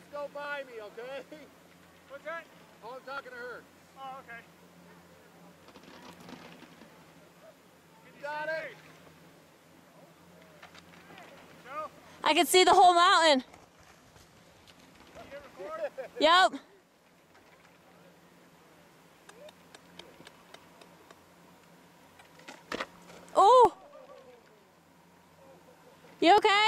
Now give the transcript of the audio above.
Just go by me, okay? What's that? Oh, I'm talking to her. Oh, okay. Got it. No? I can see the whole mountain. You record? Yep. Oh. You okay?